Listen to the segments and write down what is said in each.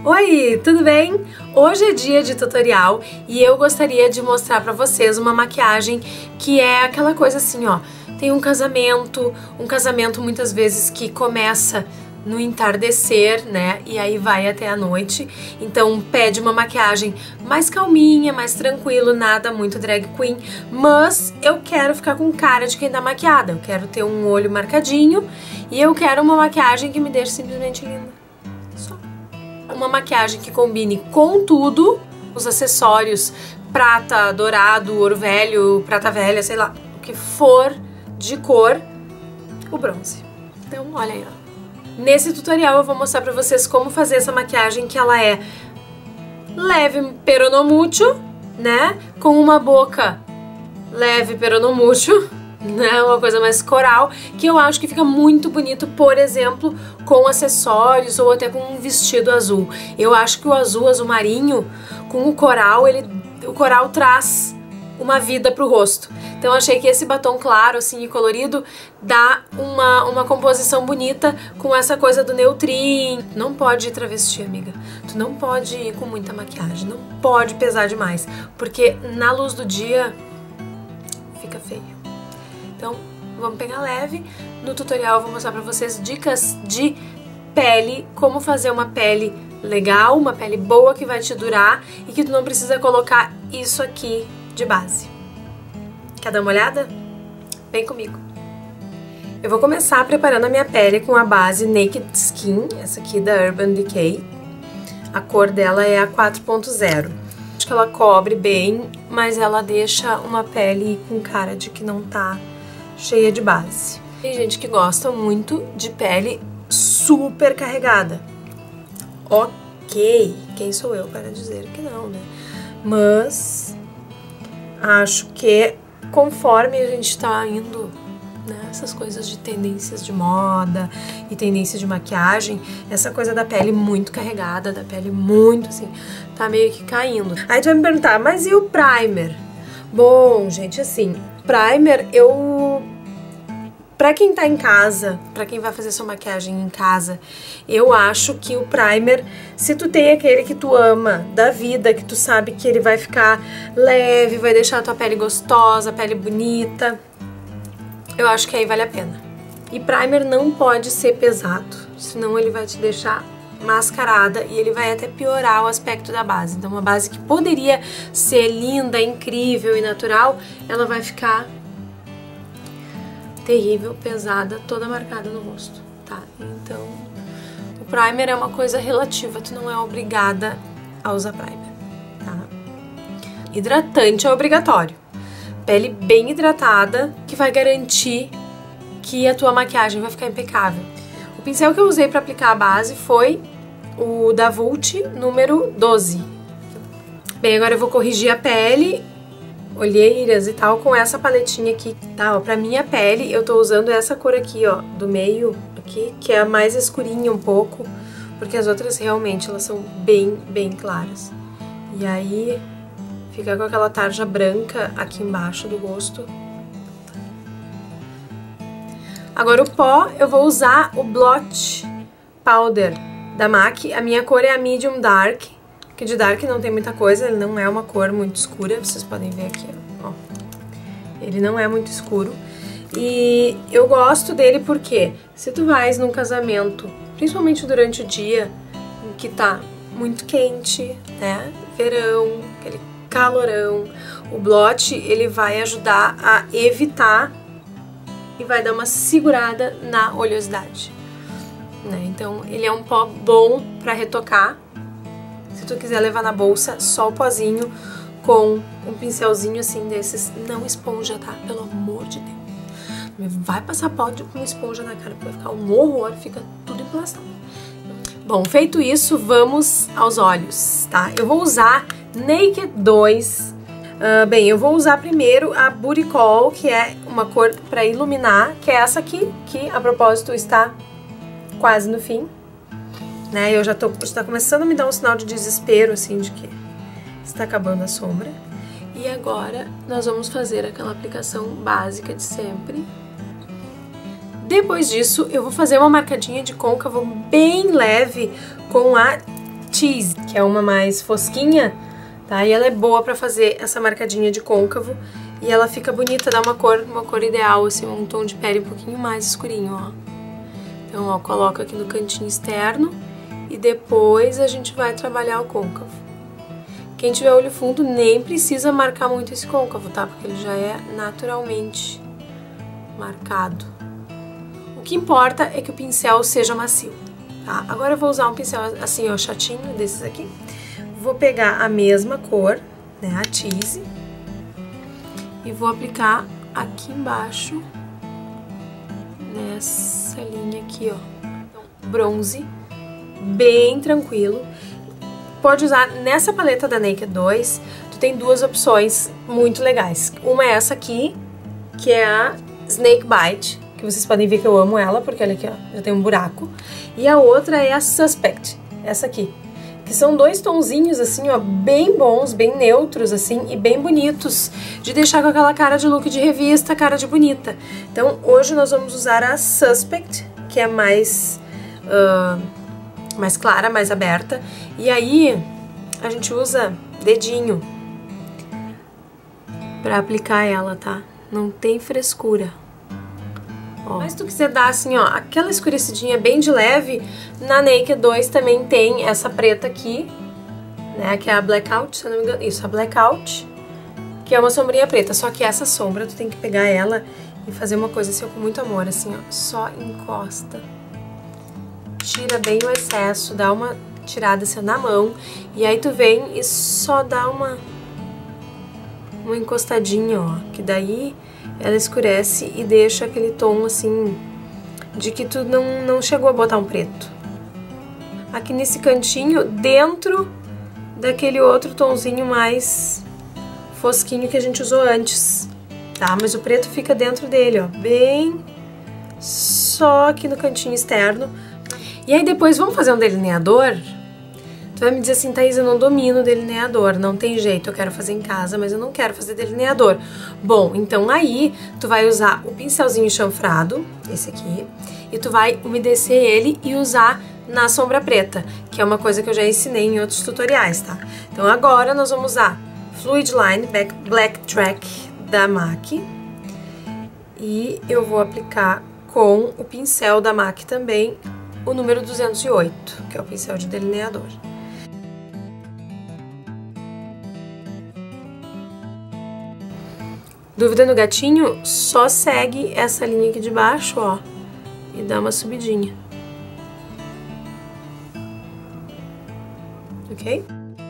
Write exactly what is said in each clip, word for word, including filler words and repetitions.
Oi, tudo bem? Hoje é dia de tutorial e eu gostaria de mostrar pra vocês uma maquiagem que é aquela coisa assim, ó. Tem um casamento, um casamento muitas vezes que começa no entardecer, né? E aí vai até a noite. Então pede uma maquiagem mais calminha, mais tranquilo, nada muito drag queen. Mas eu quero ficar com cara de quem tá maquiada. Eu quero ter um olho marcadinho e eu quero uma maquiagem que me deixe simplesmente linda. Só. Uma maquiagem que combine com tudo, os acessórios, prata, dourado, ouro velho, prata velha, sei lá, o que for de cor, o bronze. Então olha aí, ó. Nesse tutorial eu vou mostrar pra vocês como fazer essa maquiagem, que ela é leve pero no mucho, né? Com uma boca leve pero no mucho, né? Uma coisa mais coral, que eu acho que fica muito bonito, por exemplo, com acessórios ou até com um vestido azul. Eu acho que o azul, azul marinho, com o coral, ele, o coral traz uma vida pro rosto. Então eu achei que esse batom claro, assim, e colorido, dá uma, uma composição bonita com essa coisa do neutrinho. Não pode ir travesti, amiga. Tu não pode ir com muita maquiagem, não pode pesar demais, porque na luz do dia fica feio. Então vamos pegar leve. No tutorial eu vou mostrar pra vocês dicas de pele, como fazer uma pele legal, uma pele boa que vai te durar e que tu não precisa colocar isso aqui de base. Quer dar uma olhada? Vem comigo. Eu vou começar preparando a minha pele com a base Naked Skin, essa aqui da Urban Decay. A cor dela é a quatro ponto zero. Acho que ela cobre bem, mas ela deixa uma pele com cara de que não tá cheia de base. Tem gente que gosta muito de pele super carregada. Ok, quem sou eu para dizer que não, né? Mas acho que conforme a gente tá indo, né, essas coisas de tendências de moda e tendências de maquiagem, essa coisa da pele muito carregada, da pele muito assim, tá meio que caindo. Aí tu vai me perguntar, mas e o primer? Bom, gente, assim, primer eu... Pra quem tá em casa, pra quem vai fazer sua maquiagem em casa, eu acho que o primer, se tu tem aquele que tu ama da vida, que tu sabe que ele vai ficar leve, vai deixar a tua pele gostosa, a pele bonita, eu acho que aí vale a pena. E primer não pode ser pesado, senão ele vai te deixar mascarada e ele vai até piorar o aspecto da base. Então uma base que poderia ser linda, incrível e natural, ela vai ficar terrível, pesada, toda marcada no rosto, tá? Então, o primer é uma coisa relativa, tu não é obrigada a usar primer, tá? Hidratante é obrigatório. Pele bem hidratada, que vai garantir que a tua maquiagem vai ficar impecável. O pincel que eu usei pra aplicar a base foi o da Vult número doze. Bem, agora eu vou corrigir a pele, olheiras e tal, com essa paletinha aqui, tá? Ó, pra minha pele, eu tô usando essa cor aqui, ó, do meio aqui, que é a mais escurinha um pouco, porque as outras realmente, elas são bem, bem claras. E aí, fica com aquela tarja branca aqui embaixo do rosto. Agora o pó, eu vou usar o Blotch Powder da MAC, a minha cor é a Medium Dark, que de dark não tem muita coisa, ele não é uma cor muito escura, vocês podem ver aqui, ó. Ele não é muito escuro. E eu gosto dele porque se tu vais num casamento, principalmente durante o dia, em que tá muito quente, né, verão, aquele calorão, o Blotch, ele vai ajudar a evitar e vai dar uma segurada na oleosidade, né? Então ele é um pó bom pra retocar. Se tu quiser levar na bolsa, só o pozinho com um pincelzinho assim desses, não esponja, tá? Pelo amor de Deus. Vai passar pó com esponja na cara, porque vai ficar um horror, fica tudo emplastado. Bom, feito isso, vamos aos olhos, tá? Eu vou usar Naked dois. Uh, bem, eu vou usar primeiro a Booty Call, que é uma cor pra iluminar, que é essa aqui, que a propósito está quase no fim. Né, eu já tô, está começando a me dar um sinal de desespero, assim, de que está acabando a sombra. E agora nós vamos fazer aquela aplicação básica de sempre. Depois disso, eu vou fazer uma marcadinha de côncavo bem leve com a Cheese, que é uma mais fosquinha, tá? E ela é boa pra fazer essa marcadinha de côncavo. E ela fica bonita, dá uma cor, uma cor ideal, assim, um tom de pele um pouquinho mais escurinho, ó. Então, ó, coloca aqui no cantinho externo e depois a gente vai trabalhar o côncavo. Quem tiver olho fundo nem precisa marcar muito esse côncavo, tá? Porque ele já é naturalmente marcado. O que importa é que o pincel seja macio, tá? Agora eu vou usar um pincel assim, ó, chatinho, desses aqui. Vou pegar a mesma cor, né, a Cheese, e vou aplicar aqui embaixo, nessa linha aqui, ó. Então, bronze, bem tranquilo. Pode usar nessa paleta da Naked dois, tu tem duas opções muito legais. Uma é essa aqui, que é a Snake Bite, que vocês podem ver que eu amo ela, porque olha aqui, ó, já tem um buraco. E a outra é a Suspect, essa aqui, que são dois tonzinhos assim, ó, bem bons, bem neutros assim e bem bonitos, de deixar com aquela cara de look de revista, cara de bonita. Então hoje nós vamos usar a Suspect, que é mais uh, mais clara, mais aberta, e aí a gente usa dedinho pra aplicar ela, tá? Não tem frescura. Ó. Mas se tu quiser dar assim, ó, aquela escurecidinha bem de leve, na Naked dois também tem essa preta aqui, né, que é a Blackout, se eu não me engano, isso, a Blackout, que é uma sombrinha preta, só que essa sombra tu tem que pegar ela e fazer uma coisa assim, ó, com muito amor, assim, ó, só encosta, tira bem o excesso, dá uma tirada assim na mão, e aí tu vem e só dá uma, uma encostadinha, ó, que daí ela escurece e deixa aquele tom assim, de que tu não, não chegou a botar um preto. Aqui nesse cantinho, dentro daquele outro tonzinho mais fosquinho que a gente usou antes, tá? Mas o preto fica dentro dele, ó, bem só aqui no cantinho externo. E aí depois, vamos fazer um delineador? Tu vai me dizer assim, Thaís, eu não domino delineador, não tem jeito, eu quero fazer em casa, mas eu não quero fazer delineador. Bom, então aí tu vai usar o pincelzinho chanfrado, esse aqui, e tu vai umedecer ele e usar na sombra preta, que é uma coisa que eu já ensinei em outros tutoriais, tá? Então agora nós vamos usar Fluid Line Black Track da MAC, e eu vou aplicar com o pincel da MAC também, o número duzentos e oito, que é o pincel de delineador. Dúvida no gatinho? Só segue essa linha aqui de baixo, ó, e dá uma subidinha. Ok?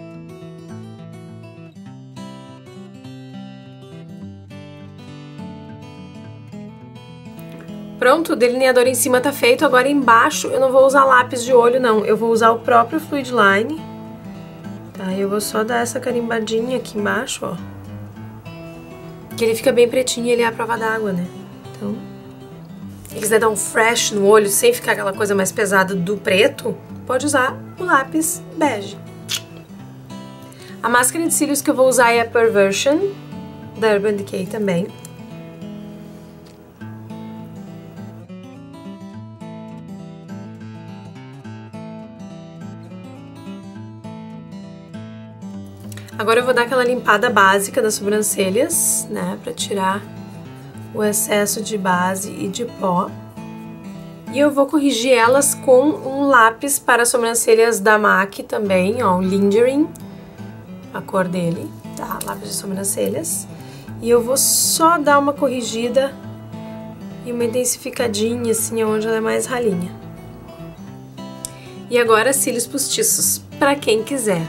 Pronto, o delineador em cima tá feito, agora embaixo eu não vou usar lápis de olho não, eu vou usar o próprio Fluid Line, tá? Eu vou só dar essa carimbadinha aqui embaixo, ó, que ele fica bem pretinho e ele é a prova d'água, né? Então, se quiser dar um fresh no olho sem ficar aquela coisa mais pesada do preto, pode usar o lápis bege. A máscara de cílios que eu vou usar é a Perversion, da Urban Decay também. Agora eu vou dar aquela limpada básica das sobrancelhas, né, pra tirar o excesso de base e de pó. E eu vou corrigir elas com um lápis para sobrancelhas da MAC também, ó, o Lingering, a cor dele, tá, lápis de sobrancelhas. E eu vou só dar uma corrigida e uma intensificadinha, assim, onde ela é mais ralinha. E agora cílios postiços, pra quem quiser.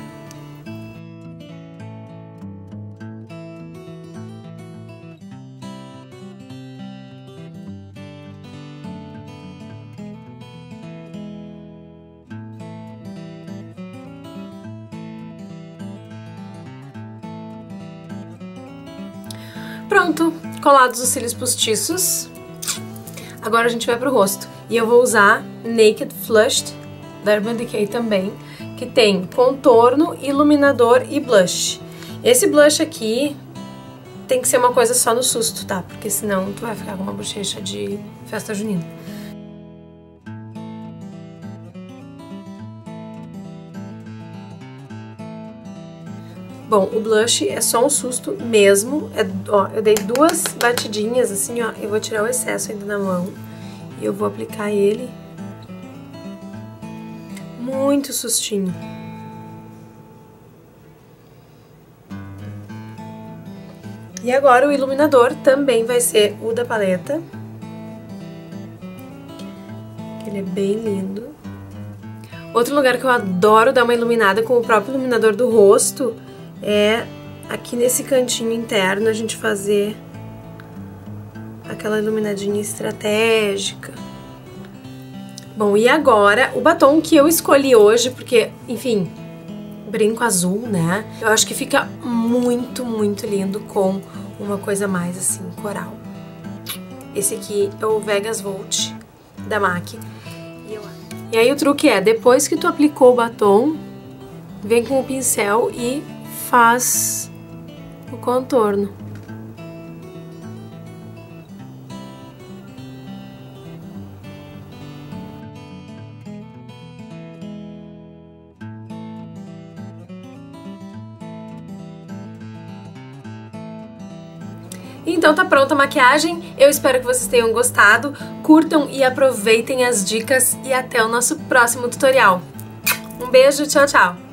Pronto, colados os cílios postiços. Agora a gente vai pro rosto. E eu vou usar Naked Flushed, da Urban Decay também, que tem contorno, iluminador e blush. Esse blush aqui tem que ser uma coisa só no susto, tá? Porque senão tu vai ficar com uma bochecha de festa junina. Bom, o blush é só um susto mesmo. É, ó, eu dei duas batidinhas assim, ó. Eu vou tirar o excesso ainda na mão. E eu vou aplicar ele. Muito sustinho. E agora o iluminador também vai ser o da paleta. Ele é bem lindo. Outro lugar que eu adoro dar uma iluminada com o próprio iluminador do rosto é aqui nesse cantinho interno, a gente fazer aquela iluminadinha estratégica. Bom, e agora o batom que eu escolhi hoje, porque, enfim, brinco azul, né? Eu acho que fica muito, muito lindo com uma coisa mais assim, coral. Esse aqui é o Vegas Volt da M A C. E, eu... e aí o truque é, depois que tu aplicou o batom, vem com o pincel e faz o contorno. Então tá pronta a maquiagem, eu espero que vocês tenham gostado, curtam e aproveitem as dicas e até o nosso próximo tutorial. Um beijo, tchau, tchau!